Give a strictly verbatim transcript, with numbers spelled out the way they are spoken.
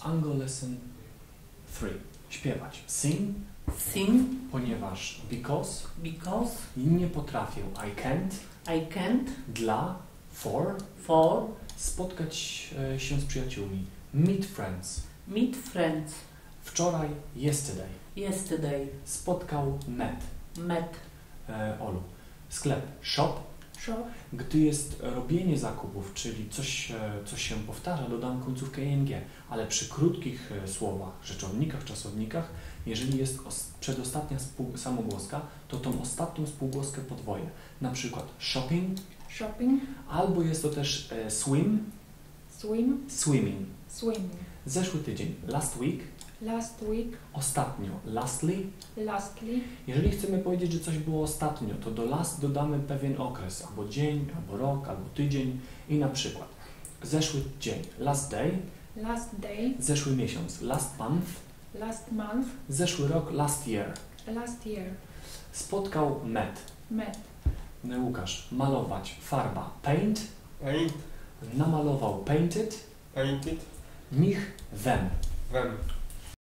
Ango lesson three. Śpiewać. Sing. Sing. Ponieważ because. Because. Nie potrafię. I can't. I can't. Dla. For. For. Spotkać e, się z przyjaciółmi. Meet friends. Meet friends. Wczoraj. Yesterday. Yesterday. Spotkał. Met. Met. E, Olu. Sklep. Shop. Shop. Gdy jest robienie zakupów, czyli coś, coś się powtarza, dodam końcówkę ing, ale przy krótkich słowach, rzeczownikach, czasownikach, jeżeli jest przedostatnia spół, samogłoska, to tą ostatnią spółgłoskę podwoję. Na przykład shopping, shopping, albo jest to też e, swim, swim, swimming. swimming. Zeszły tydzień, last week, last week, ostatnio, lastly. lastly. Jeżeli chcemy powiedzieć, że coś było ostatnio, to do last dodamy pewien okres, albo dzień, albo rok, albo tydzień i na przykład zeszły dzień, last day, last day, zeszły miesiąc, last month, last month, zeszły rok, last year. last year. Spotkał, met. Met. Łukasz, malować, farba, paint, Paint. namalował, painted, Painted. nich, them. Them.